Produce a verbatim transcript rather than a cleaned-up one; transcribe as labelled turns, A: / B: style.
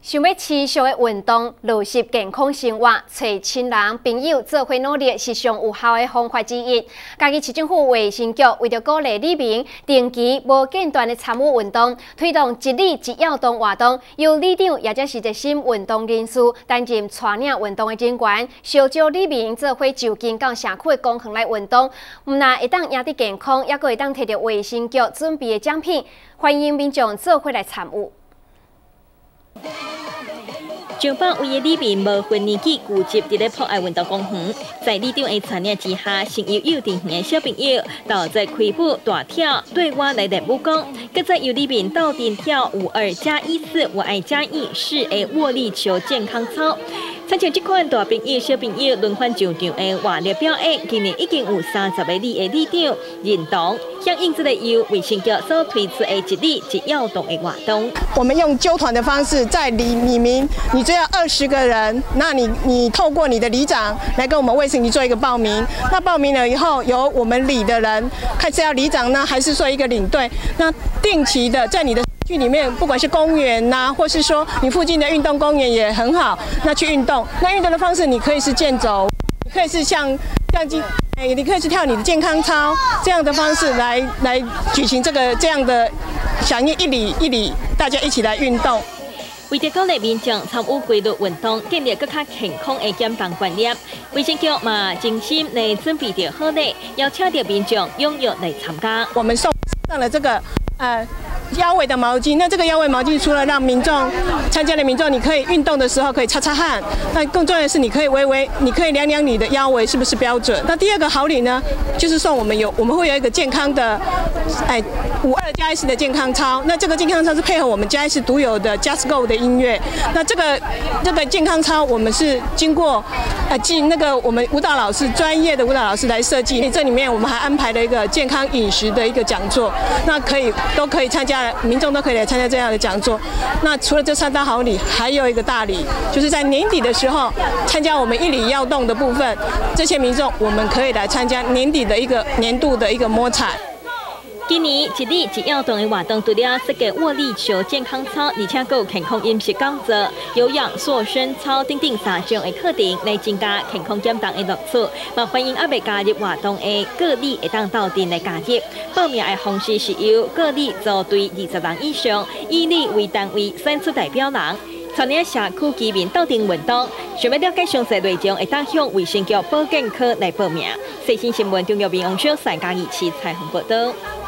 A: 想要持续的运动、落实健康生活，找亲人朋友做伙努力是上有效的方法之一。嘉义市政府卫生局为着鼓励里民定期无间断的参与运动，推动一里一活动活动，由里长也则是热心运动人士担任带领运动的人员，号召里民做伙就近到社区的公园来运动。唔但会当赢得健康，也阁会当摕到卫生局准备的奖品，欢迎民众做伙来参与。
B: 上百位的里民无分年纪聚集伫咧博爱运动公园，在里长的带领之下，成有幼稚园的小朋友倒在开舞大跳，对我来练武功，搁再由里民斗阵跳五二加一四我爱加一四的握力球健康操。 参像这款大朋友、小朋友轮番上场的活力表演，今年已经有三十个里的里长认同，响应这个由卫生局所推出的一里一活动的活动。
C: 我们用揪团的方式，在里里民，你只要二十个人，那你你透过你的里长来跟我们卫生局做一个报名。那报名了以后，由我们里的人看是要里长呢，还是说一个领队，那定期的在你的 区里面，不管是公园呐、啊，或是说你附近的运动公园也很好，那去运动。那运动的方式，你可以是健走，你可以是像像今，哎，你可以是跳你的健康操这样的方式来来举行这个这样的响应一里一里，大家一起来运动。
B: 为着鼓励民众参与规律运动，建立更加健康的减重观念，卫生局嘛精心来准备着好礼，邀请着民众踊跃来参加。
C: 我们送上了这个呃。 腰围的毛巾，那这个腰围毛巾除了让民众参加的民众，你可以运动的时候可以擦擦汗，那更重要的是你可以微微，你可以量量你的腰围是不是标准。那第二个好礼呢，就是送我们有我们会有一个健康的，哎，五二加一四的健康操。那这个健康操是配合我们嘉义市独有的 Just Go 的音乐。那这个这个健康操我们是经过呃进那个我们舞蹈老师专业的舞蹈老师来设计。这里面我们还安排了一个健康饮食的一个讲座，那可以都可以参加。 民众都可以来参加这样的讲座。那除了这三大好礼，还有一个大礼，就是在年底的时候参加我们一里要动的部分，这些民众我们可以来参加年底的一个年度的一个摸彩。
B: 今年一里一活动的活动，除了设计握力球健康操，而且还有健康饮食讲座、有氧塑身操等等三种的课程，来增加健康减重的乐趣。嘛，欢迎还未加入活动的各里会当到店来加入。报名的方式是由各里组队二十人以上，以里为单位选出代表人。 参领社区居民斗阵运动，想要了解详细内容，会当向卫生局保健科来报名。最新新闻中央民网小三加二七采访报道。